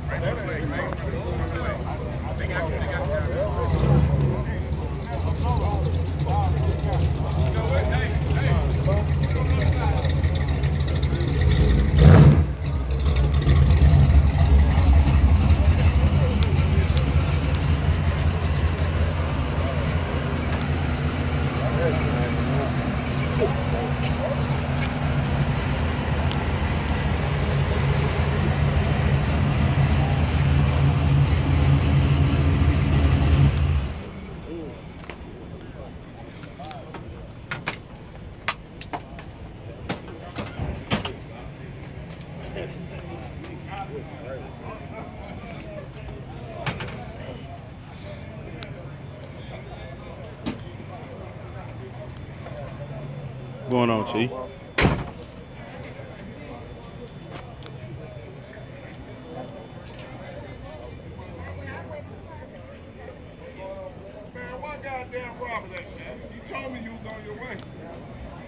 Going on, Chief? Man, what goddamn Robert that, man? You told me you was on your way.